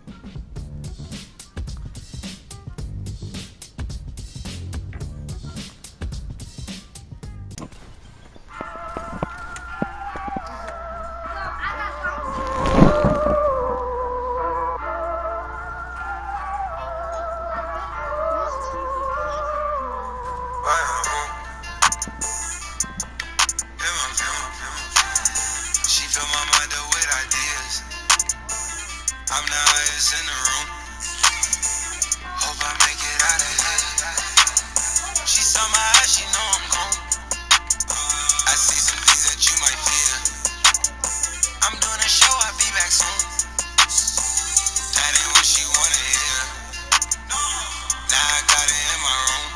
She fill my mind up with ideas. I'm the highest in the room. Hope I make it out of here. She saw my eyes, she know I'm gone. I see some things that you might fear. I'm doing a show, I'll be back soon. That ain't what she wanna hear. Now I got it in my room.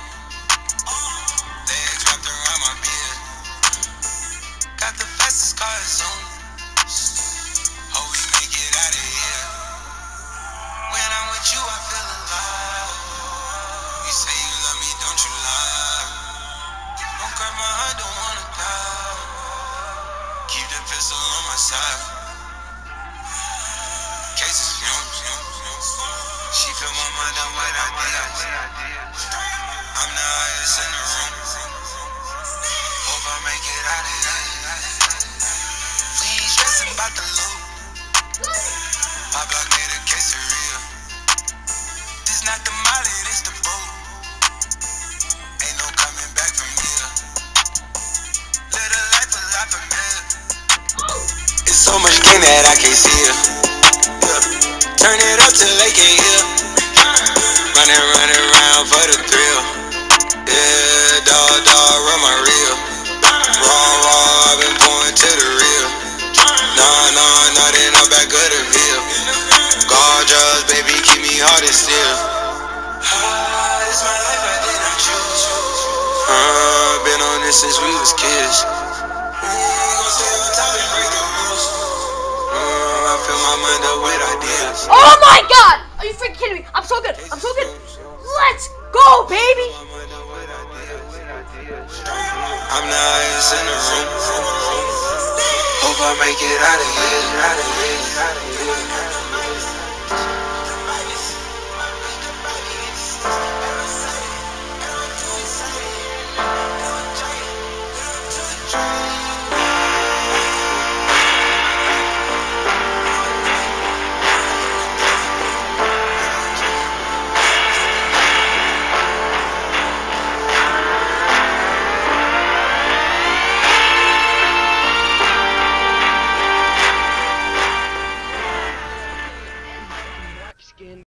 Legs wrapped around my beard. Got the fastest car Zoom. Hope we make it out of here. When I'm with you, I feel alive. You say you love me, don't you lie. Don't cry my heart, don't wanna die. Keep the pistol on my side. Cases fumes. She fill my mind up with ideas. I'm the highest in the room. Hope I make it out of here. We ain't stressing about the loot. My block made a quesadilla. This not the molly, this the boat. Ain't no coming back from here. Live a life a lot familiar. It's so much game that I can't see it. Yeah. Turn it up till they can't hear. Running around for the thrill. Yeah, dog, run my reel. Raw, I've been going to the real. Nah, then I'm back of the veil. Gorgeous, baby, keep me hard and still. It's my life, I did not choose. Been on this since we was kids. Gon' stay on top and break the rules. I fill my mind up with ideas. Oh my god! Are you freaking kidding me? I'm so good. Let's go, baby! I'm the highest in the room. Hope I make it out of here.